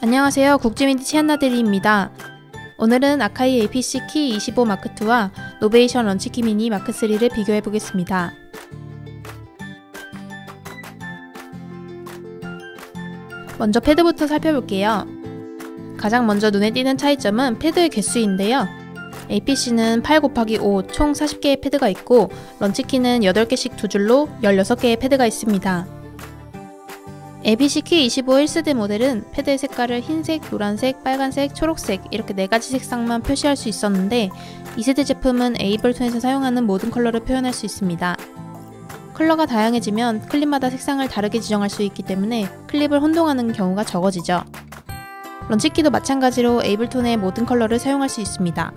안녕하세요. 국제민디 치안나들이입니다. 오늘은 아카이 APC 키 25 마크2와 노베이션 런치키 미니 마크3를 비교해 보겠습니다. 먼저 패드부터 살펴볼게요. 가장 먼저 눈에 띄는 차이점은 패드의 개수인데요. APC는 8×5 총 40개의 패드가 있고 런치키는 8개씩 두 줄로 16개의 패드가 있습니다. APC 키 25 1세대 모델은 패드의 색깔을 흰색, 노란색, 빨간색, 초록색 이렇게 4가지 색상만 표시할 수 있었는데 2세대 제품은 에이블톤에서 사용하는 모든 컬러를 표현할 수 있습니다. 컬러가 다양해지면 클립마다 색상을 다르게 지정할 수 있기 때문에 클립을 혼동하는 경우가 적어지죠. 런치키도 마찬가지로 에이블톤의 모든 컬러를 사용할 수 있습니다.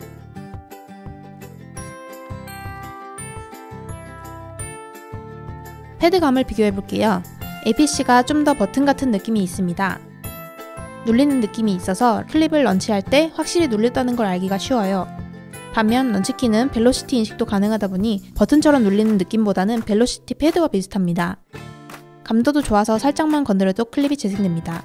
패드감을 비교해볼게요. APC가 좀 더 버튼 같은 느낌이 있습니다. 눌리는 느낌이 있어서 클립을 런치할 때 확실히 눌렸다는 걸 알기가 쉬워요. 반면 런치키는 벨로시티 인식도 가능하다 보니 버튼처럼 눌리는 느낌보다는 벨로시티 패드와 비슷합니다. 감도도 좋아서 살짝만 건드려도 클립이 재생됩니다.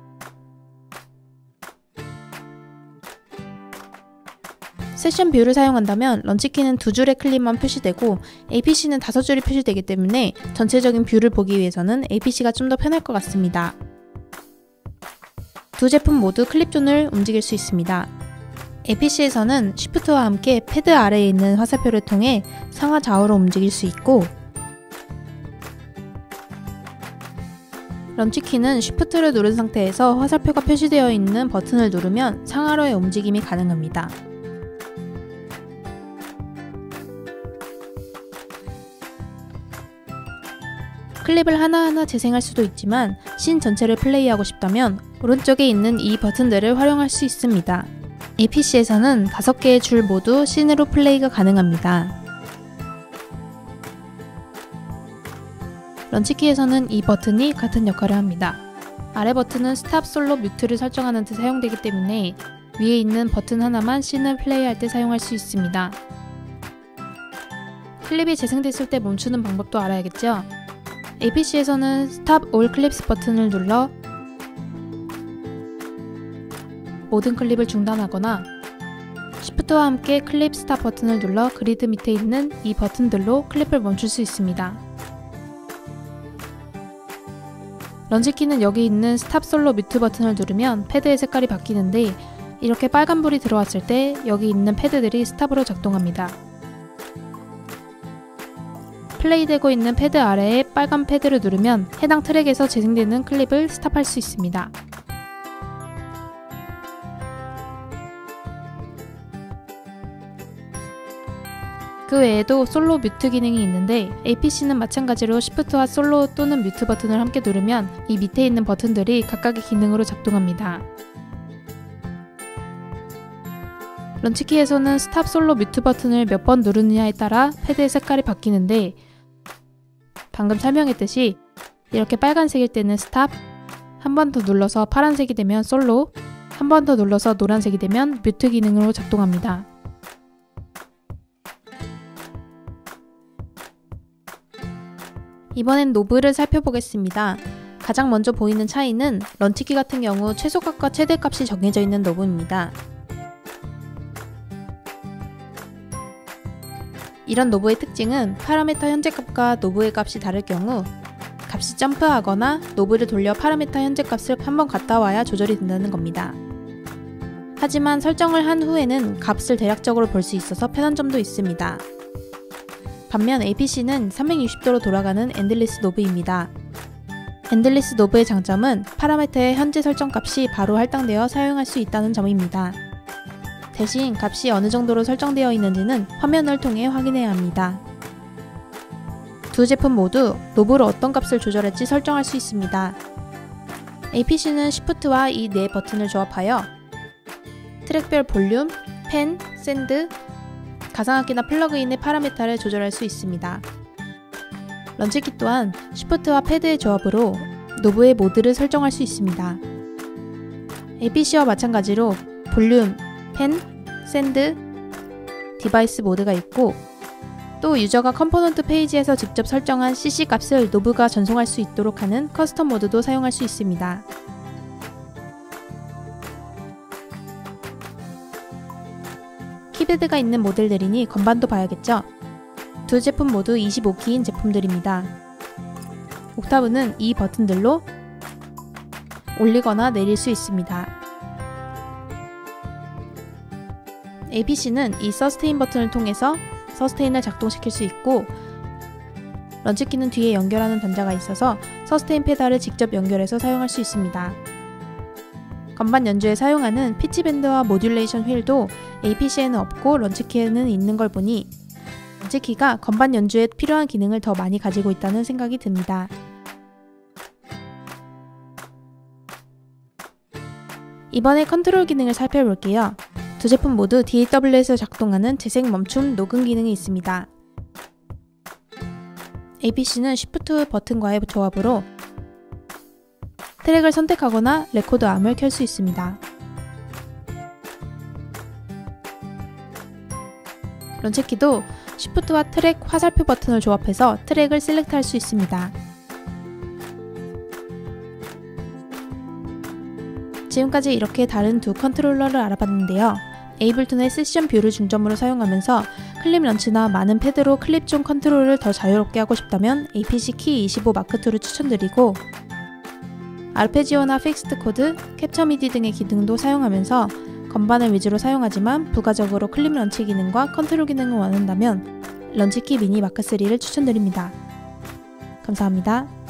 세션 뷰를 사용한다면 런치키는 2줄의 클립만 표시되고 APC는 5줄이 표시되기 때문에 전체적인 뷰를 보기 위해서는 APC가 좀 더 편할 것 같습니다. 두 제품 모두 클립존을 움직일 수 있습니다. APC에서는 쉬프트와 함께 패드 아래에 있는 화살표를 통해 상하 좌우로 움직일 수 있고 런치키는 쉬프트를 누른 상태에서 화살표가 표시되어 있는 버튼을 누르면 상하로의 움직임이 가능합니다. 클립을 하나하나 재생할 수도 있지만 씬 전체를 플레이하고 싶다면 오른쪽에 있는 이 버튼들을 활용할 수 있습니다. APC에서는 5개의 줄 모두 씬으로 플레이가 가능합니다. 런치키에서는 이 버튼이 같은 역할을 합니다. 아래 버튼은 스탑, 솔로, 뮤트를 설정하는 데 사용되기 때문에 위에 있는 버튼 하나만 씬을 플레이할 때 사용할 수 있습니다. 클립이 재생됐을 때 멈추는 방법도 알아야겠죠? APC에서는 Stop All Clips 버튼을 눌러 모든 클립을 중단하거나 Shift와 함께 클립 스탑 버튼을 눌러 그리드 밑에 있는 이 버튼들로 클립을 멈출 수 있습니다. 런치키는 여기 있는 스탑, 솔로, 뮤트 버튼을 누르면 패드의 색깔이 바뀌는데 이렇게 빨간불이 들어왔을 때 여기 있는 패드들이 스탑으로 작동합니다. 플레이되고 있는 패드 아래에 빨간 패드를 누르면 해당 트랙에서 재생되는 클립을 스탑할 수 있습니다. 그 외에도 솔로 뮤트 기능이 있는데 APC는 마찬가지로 쉬프트와 솔로 또는 뮤트 버튼을 함께 누르면 이 밑에 있는 버튼들이 각각의 기능으로 작동합니다. 런치키에서는 스탑, 솔로, 뮤트 버튼을 몇 번 누르느냐에 따라 패드의 색깔이 바뀌는데 방금 설명했듯이 이렇게 빨간색일 때는 스탑, 한 번 더 눌러서 파란색이 되면 솔로, 한 번 더 눌러서 노란색이 되면 뮤트 기능으로 작동합니다. 이번엔 노브를 살펴보겠습니다. 가장 먼저 보이는 차이는 런치키 같은 경우 최소값과 최대값이 정해져 있는 노브입니다. 이런 노브의 특징은 파라미터 현재값과 노브의 값이 다를 경우 값이 점프하거나 노브를 돌려 파라미터 현재값을 한번 갔다 와야 조절이 된다는 겁니다. 하지만 설정을 한 후에는 값을 대략적으로 볼 수 있어서 편한 점도 있습니다. 반면 APC는 360도로 돌아가는 엔들리스 노브입니다. 엔들리스 노브의 장점은 파라미터의 현재 설정 값이 바로 할당되어 사용할 수 있다는 점입니다. 대신 값이 어느 정도로 설정되어 있는지는 화면을 통해 확인해야 합니다. 두 제품 모두 노브로 어떤 값을 조절할지 설정할 수 있습니다. APC는 쉬프트와 이 네 버튼을 조합하여 트랙별 볼륨, 펜, 샌드, 가상악기나 플러그인의 파라미터를 조절할 수 있습니다. 런치키 또한 쉬프트와 패드의 조합으로 노브의 모드를 설정할 수 있습니다. APC와 마찬가지로 볼륨, 펜, 샌드, 디바이스 모드가 있고 또 유저가 컴포넌트 페이지에서 직접 설정한 CC 값을 노브가 전송할 수 있도록 하는 커스텀 모드도 사용할 수 있습니다. 키패드가 있는 모델들이니 건반도 봐야겠죠? 두 제품 모두 25키인 제품들입니다. 옥타브는 이 버튼들로 올리거나 내릴 수 있습니다. APC는 이 서스테인 버튼을 통해서 서스테인을 작동시킬 수 있고, 런치키는 뒤에 연결하는 단자가 있어서 서스테인 페달을 직접 연결해서 사용할 수 있습니다. 건반 연주에 사용하는 피치밴드와 모듈레이션 휠도 APC에는 없고 런치키에는 있는 걸 보니 런치키가 건반 연주에 필요한 기능을 더 많이 가지고 있다는 생각이 듭니다. 이번에 컨트롤 기능을 살펴볼게요. 두 제품 모두 DAW에서 작동하는 재생 멈춤 녹음 기능이 있습니다. APC는 Shift 버튼과의 조합으로 트랙을 선택하거나 레코드 암을 켤 수 있습니다. 런치키도 Shift와 트랙 화살표 버튼을 조합해서 트랙을 셀렉트할 수 있습니다. 지금까지 이렇게 다른 두 컨트롤러를 알아봤는데요. 에이블튼의 세션 뷰를 중점으로 사용하면서 클립 런치나 많은 패드로 클립 중 컨트롤을 더 자유롭게 하고 싶다면 APC 키 25 마크2를 추천드리고, 아르페지오나 픽스드 코드, 캡처 미디 등의 기능도 사용하면서 건반을 위주로 사용하지만 부가적으로 클립 런치 기능과 컨트롤 기능을 원한다면 런치키 미니 마크3를 추천드립니다. 감사합니다.